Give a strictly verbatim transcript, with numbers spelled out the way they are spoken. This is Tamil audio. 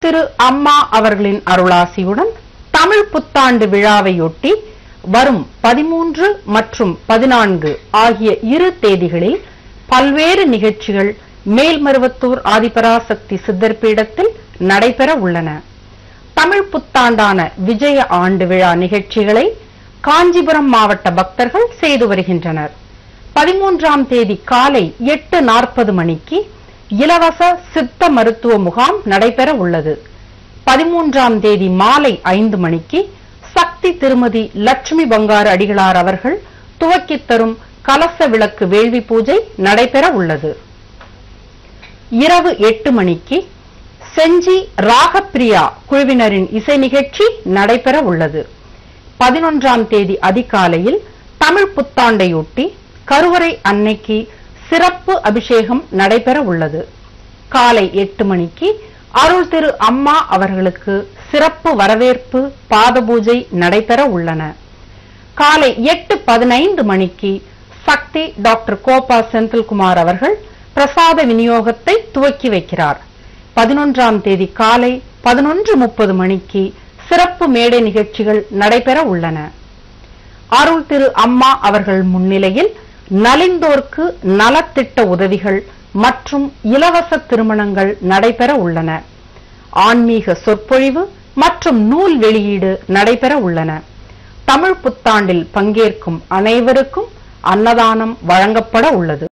திரு அம்மா அவர்களின் அருளாசியுடன் தமிழ் புத்தாண்டு விழாவையொட்டி வரும் பதிமூன்று மற்றும் பதினான்கு ஆகிய இரு தேதிகளில் பல்வேறு நிகழ்ச்சிகள் மேல்மருவத்தூர் ஆதிபராசக்தி சித்தர் பீடத்தில் நடைபெற உள்ளன. தமிழ் புத்தாண்டான விஜய ஆண்டு விழா நிகழ்ச்சிகளை காஞ்சிபுரம் மாவட்ட பக்தர்கள் செய்து வருகின்றனர். பதிமூன்றாம் தேதி காலை எட்டு நாற்பது மணிக்கு இலவச சித்த மருத்துவ முகாம் நடைபெற உள்ளது. பதிமூன்றாம் தேதி மாலை ஐந்து மணிக்கு சக்தி திருமதி லட்சுமி பங்காரு அடிகளார் அவர்கள் துவக்கித் தரும் கலச விளக்கு வேள்வி பூஜை நடைபெற உள்ளது. இரவு எட்டு மணிக்கு செஞ்சி ராகப்பிரியா குழுவினரின் இசை நிகழ்ச்சி நடைபெற உள்ளது. பதினொன்றாம் தேதி அதிகாலையில் தமிழ் புத்தாண்டையொட்டி கருவறை அன்னைக்கு சிறப்பு அபிஷேகம் நடைபெற உள்ளது. காலை எட்டு மணிக்கு அருள் திரு அம்மா அவர்களுக்கு சிறப்பு வரவேற்பு பாத பூஜை நடைபெற உள்ளன. காலை எட்டு பதினைந்து மணிக்கு சக்தி டாக்டர் கோபா செந்தில்குமார் அவர்கள் பிரசாத விநியோகத்தை துவக்கி வைக்கிறார். பதினொன்றாம் தேதி காலை பதினொன்று முப்பது மணிக்கு சிறப்பு மேடை நிகழ்ச்சிகள் நடைபெற உள்ளன. அருள் திரு அம்மா அவர்கள் முன்னிலையில் நலிந்தோர்க்கு நலத்திட்ட உதவிகள் மற்றும் இலவச திருமணங்கள் நடைபெற உள்ளன. ஆன்மீக சொற்பொழிவு மற்றும் நூல் வெளியீடு நடைபெற உள்ளன. தமிழ் புத்தாண்டில் பங்கேற்கும் அனைவருக்கும் அன்னதானம் வழங்கப்பட உள்ளது.